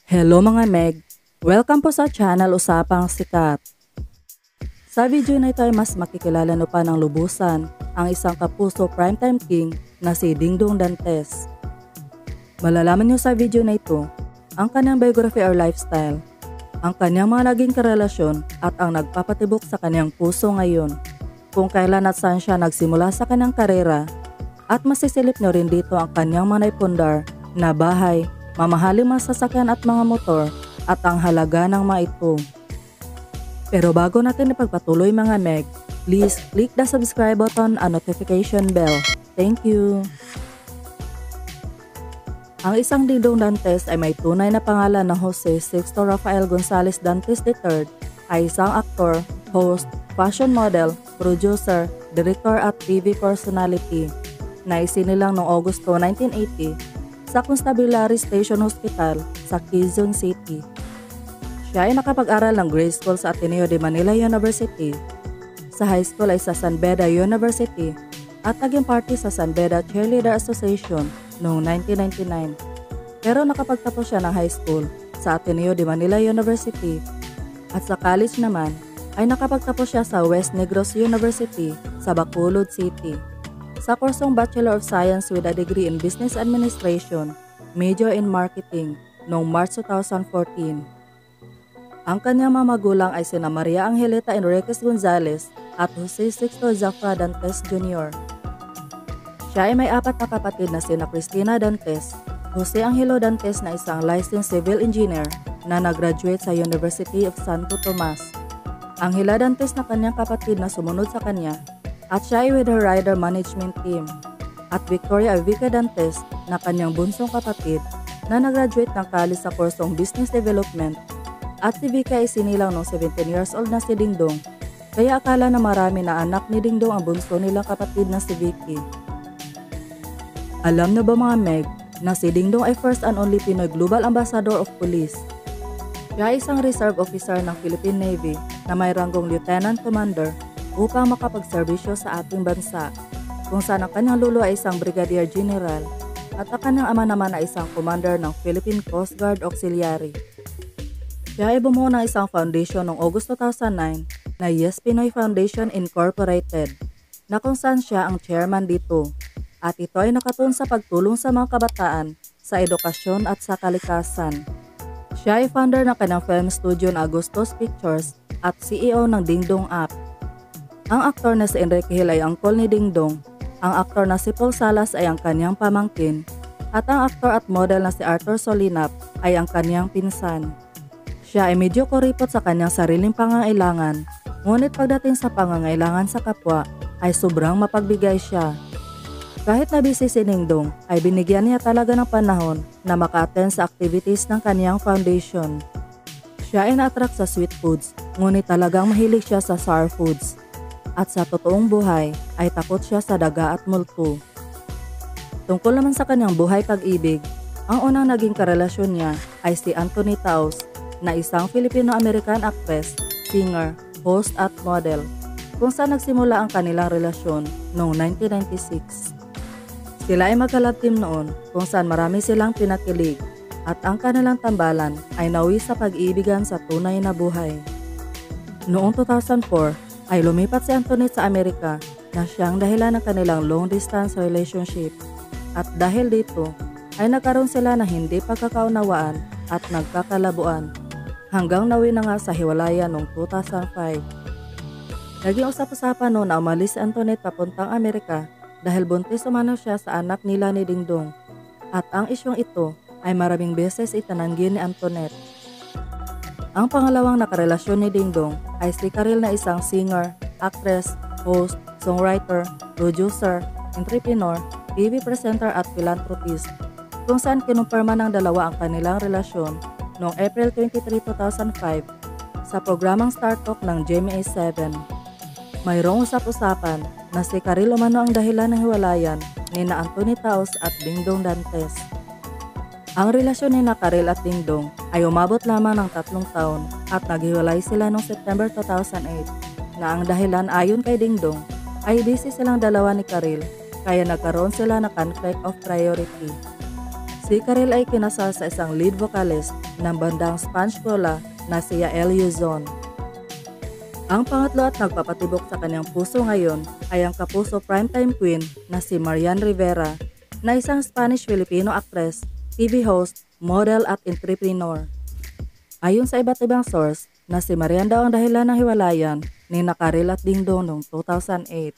Hello mga Meg! Welcome po sa channel Usapang Sikat. Sa video na ito ay mas makikilala no pa ng lubusan ang isang kapuso primetime king na si Dingdong Dantes. Malalaman niyo sa video na ito ang kanyang biography or lifestyle, ang kanyang mga naging karelasyon at ang nagpapatibok sa kanyang puso ngayon, kung kailan at saan siya nagsimula sa kanyang karera, at masisilip niyo rin dito ang kanyang mga naipundar na bahay, mamahaling mga sasakyan at mga motor at ang halaga ng mga ito. Pero bago natin ipagpatuloy mga Meg, please click the subscribe button and notification bell. Thank you! Ang isang Dingdong Dantes ay may tunay na pangalan na Jose Sixto Rafael Gonzalez Dantes III, ay isang aktor, host, fashion model, producer, director at TV personality na isinilang noong Agosto 1980 sa Constabulary Station Hospital sa Quezon City. Siya ay nakapag-aral ng grade school sa Ateneo de Manila University. Sa high school ay sa San Beda University at naging party sa San Beda Cheerleader Association noong 1999. Pero nakapagtapos siya ng high school sa Ateneo de Manila University at sa college naman ay nakapagtapos siya sa West Negros University sa Bacolod City sa kursong Bachelor of Science with a degree in Business Administration, major in Marketing noong March 2014. Ang kanyang mga magulang ay sina Maria Angelita Enriquez Gonzalez at Jose Sixto Zafra Dantes Jr. Siya ay may apat na kapatid na sina Cristina Dantes, Jose Angelo Dantes na isang licensed civil engineer na nag-graduate sa University of Santo Tomas, Angela Dantes na kanyang kapatid na sumunod sa kanya, at siya ay with her rider management team, at Victoria Avica Dantes na kanyang bunsong kapatid na nag-graduate ng college sa kursong Business Development, at si Vica ay sinilang noong 17 years old na si Dingdong, kaya akala na marami na anak ni Dingdong ang bunso nilang kapatid na si Vicky. Alam na ba mga Meg na si Dingdong ay first and only Pinoy Global Ambassador of Police? Siya ay isang reserve officer ng Philippine Navy na may ranggong Lieutenant Commander upang makapagserbisyo sa ating bansa, kung saan ang kanyang lolo ay isang Brigadier General at ang kanyang ama naman ay isang Commander ng Philippine Coast Guard Auxiliary. Siya ay bumuo ng isang foundation noong August 2009 na Yes Pinoy Foundation Incorporated, na kung saan siya ang chairman dito, at ito ay nakatuon sa pagtulong sa mga kabataan sa edukasyon at sa kalikasan. Siya ay founder ng kanyang film studio na Agustos Pictures at CEO ng Dingdong App. Ang aktor na si Enrique Hill ay angkol ni Dingdong, ang aktor na si Paul Salas ay ang kanyang pamangkin, at ang aktor at model na si Arthur Solinap ay ang kanyang pinsan. Siya ay medyo kuripot sa kanyang sariling pangangailangan, ngunit pagdating sa pangangailangan sa kapwa ay sobrang mapagbigay siya. Kahit na busy si Dingdong ay binigyan niya talaga ng panahon na maka-attend sa activities ng kanyang foundation. Siya ay na-attract sa sweet foods, ngunit talagang mahilig siya sa sour foods. At sa totoong buhay ay takot siya sa daga at multo. Tungkol naman sa kanyang buhay pag-ibig, ang unang naging karelasyon niya ay si Anthony Taos na isang Filipino-American actress, singer, host at model, kung saan nagsimula ang kanilang relasyon noong 1996. Sila ay magka-love team noon kung saan marami silang pinakilig at ang kanilang tambalan ay nawi sa pag-ibigan sa tunay na buhay. Noong 2004, ay lumipat si Anthony sa Amerika na siyang dahilan ng kanilang long-distance relationship, at dahil dito ay nagkaroon sila ng hindi pagkakaunawaan at nagkakalabuan hanggang nawi na nga sa hiwalayan noong 2005. Naging usap-usapan noon na umalis si Anthony papuntang Amerika dahil buntis umano siya sa anak nila ni Dingdong, at ang isyong ito ay maraming beses itinanggi ni Antoinette. Ang pangalawang nakarelasyon ni Dingdong ay si Karil na isang singer, actress, host, songwriter, producer, entrepreneur, TV presenter at philanthropist, kung saan kinumpirma ng dalawa ang kanilang relasyon noong April 23, 2005 sa programang Star Talk ng GMA7. Mayroong usap-usapan na si Karil umano ang dahilan ng hiwalayan ni na Anthony Taos at Dingdong Dantes. Ang relasyon ni na Karil at Dingdong ay umabot lamang ng 3 taon at naghiwalay sila noong September 2008, na ang dahilan ayon kay Dingdong ay busy silang dalawa ni Karil, kaya nagkaroon sila ng conflict of priority. Si Karel ay kinasal sa isang lead vocalist ng bandang Sponge Cola na si Yael Yuzon. Ang pangatlo at nagpapatibok sa kanyang puso ngayon ay ang kapuso primetime queen na si Marian Rivera na isang Spanish-Filipino actress, TV host, model at entrepreneur. Ayon sa iba't ibang source na si Marian daw ang dahilan ng hiwalayan ni Karel at Dingdong noong 2008.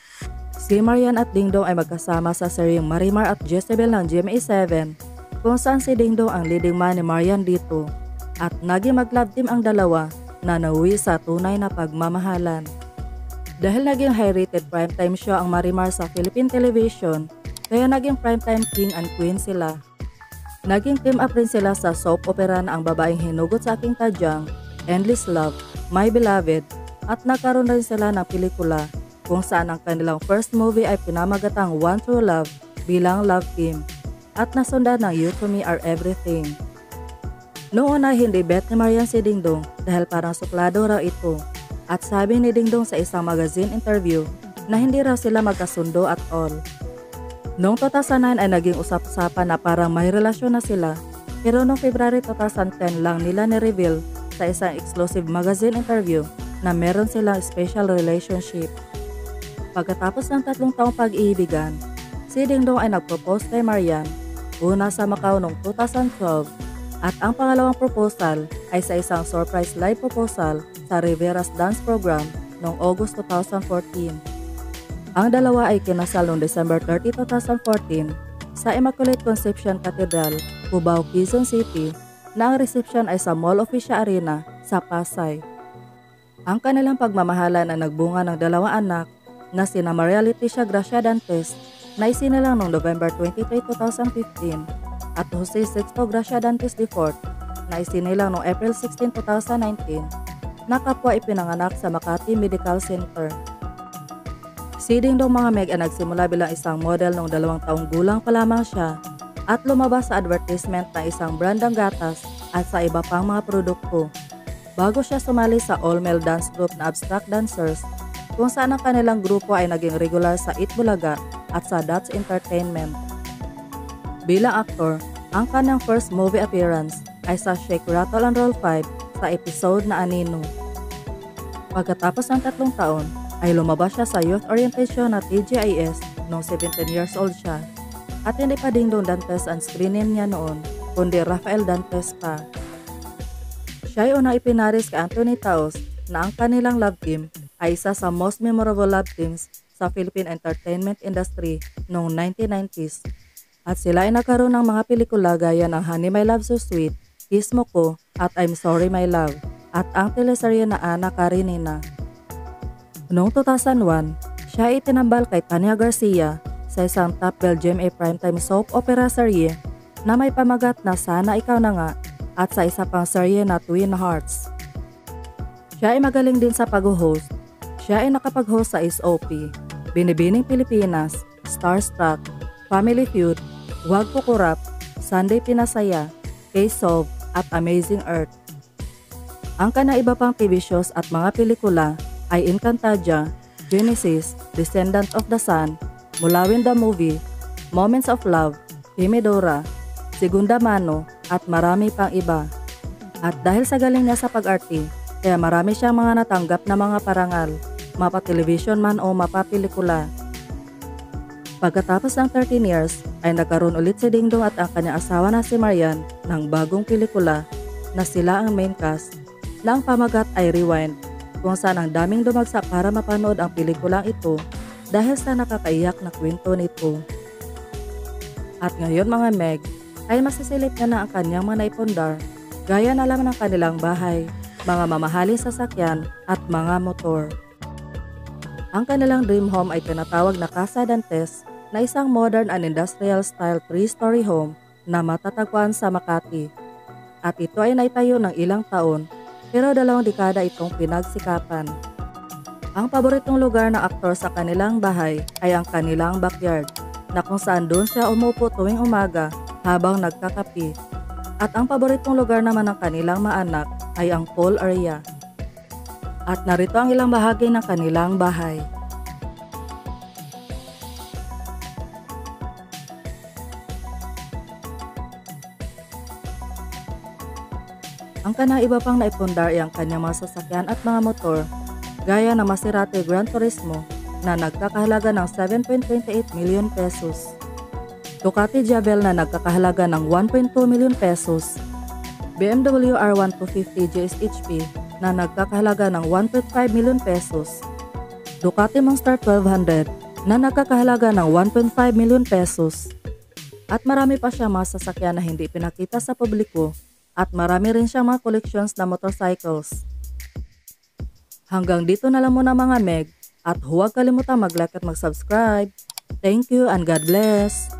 Si Marian at Dingdong ay magkasama sa seryeng Marimar at Jezebel ng GMA7 kung saan si Dingdong ang leading man ni Marian dito at naging mag-love team ang dalawa na nauwi sa tunay na pagmamahalan. Dahil naging high-rated primetime show ang Marimar sa Philippine television, kaya naging primetime king and queen sila. Naging team up rin sila sa soap opera na Ang Babaeng Hinugot sa Aking Tadyang, Endless Love, My Beloved, at nagkaroon rin sila ng pelikula kung saan ang kanilang first movie ay pinamagatang One True Love bilang love team at nasundan ng You To Me Are Everything. Noong una hindi bet ni Marian si Dingdong dahil parang suplado raw ito at sabi ni Dingdong sa isang magazine interview na hindi raw sila magkasundo at all. Noong 2009 ay naging usap-usapan na parang may relasyon na sila pero noong February 2010 lang nila ni-reveal sa isang exclusive magazine interview na meron silang special relationship. Pagkatapos ng 3 taong pag-iibigan, si Dingdong ay nag-propose kay Marian, una sa Macau noong 2012 at ang pangalawang proposal ay sa isang surprise live proposal sa Rivera's dance program noong August 2014. Ang dalawa ay kinasal noong December 30, 2014 sa Immaculate Conception Cathedral, Cubao, Quezon City na ang reception ay sa Mall of Asia Arena sa Pasay. Ang kanilang pagmamahalan ay nagbunga ng 2 anak na sina Maria Leticia Gracia Dantes na isinilang noong November 23, 2015 at Jose Sixto Gracia Dantes IV na isinilang noong April 16, 2019 na kapwa ipinanganak sa Makati Medical Center. Si Dingdong mga Meg ay nagsimula bilang isang model noong 2 taong gulang pa lamang siya at lumabas sa advertisement ng isang brand ng gatas at sa iba pang mga produkto bago siya sumali sa all-male dance group na Abstract Dancers kung saan ang kanilang grupo ay naging regular sa Eat Bulaga at sa Dots Entertainment. Bilang aktor, ang kanyang first movie appearance ay sa Shake, Rattle and Roll 5 sa episode na Anino. Pagkatapos ng 3 taon, ay lumabas siya sa youth orientation na TGIS noong 17 years old siya at hindi pa Dingdong Dantes ang screen name niya noon kundi Rafael Dantes pa. Siya ay unang ipinaris kay Anthony Taos na ang kanilang love team ay isa sa most memorable love teams sa Philippine entertainment industry noong 1990s. At sila ay nagkaroon ng mga pelikula gaya ng Honey My Love So Sweet, Kiss Mo Ko at I'm Sorry My Love at ang teleserye na Ana Karenina. Noong 2001, siya ay itinambal kay Tanya Garcia sa isang top billed GMA primetime soap opera serye na may pamagat na Sana Ikaw Na Nga at sa isa pang serye na Twin Hearts. Siya ay magaling din sa pag-host. Siya ay nakapag-host sa SOP, Binibining Pilipinas, Starstruck, Family Feud, Huwag Kukurap, Sunday Pinasaya, K-Solve at Amazing Earth. Ang kanyang iba pang TV shows at mga pelikula ay Encantadia, Genesis, Descendants of the Sun, Mulawin the Movie, Moments of Love, Himedora, Segunda Mano at marami pang iba. At dahil sa galing niya sa pag-arte, kaya marami siyang mga natanggap na mga parangal, mapa-television man o mapa-pelikula. Pagkatapos ng 13 years, ay nagkaroon ulit si Dingdong at ang kanyang asawa na si Marian ng bagong pelikula na sila ang main cast na ang pamagat ay Rewind, kung saan ang daming dumagsa para mapanood ang pelikulang ito dahil sa nakakaiyak na kwento nito. At ngayon mga Meg, ay masisilip na ang kanyang mga naipundar gaya na lamang ng kanilang bahay, mga mamahaling sasakyan at mga motor. Ang kanilang dream home ay tinatawag na Casa Dantes na isang modern and industrial style 3-story home na matatagpuan sa Makati. At ito ay naitayo ng ilang taon pero 2 dekada itong pinagsikapan. Ang paboritong lugar ng aktor sa kanilang bahay ay ang kanilang backyard na kung saan doon siya umupo tuwing umaga habang nagkakape. At ang paboritong lugar naman ng kanilang mga anak ay ang pool area. At narito ang ilang bahagi ng kanilang bahay. Ang kanang iba pang naipundar ay ang kanyang mga sasakyan at mga motor, gaya na Maserati Gran Turismo na nagkakahalaga ng 7.28 million pesos. Ducati Javel na nagkakahalaga ng 1.2 million pesos. BMW R1 250 GSHP na nagkakahalaga ng 1.5 million pesos. Ducati Monster 1200 na nagkakahalaga ng 1.5 million pesos. At marami pa siya mga sasakyan na hindi pinakita sa publiko at marami rin siyang mga collections na motorcycles. Hanggang dito na lang muna mga Meg at huwag kalimutang mag-like at mag-subscribe. Thank you and God bless!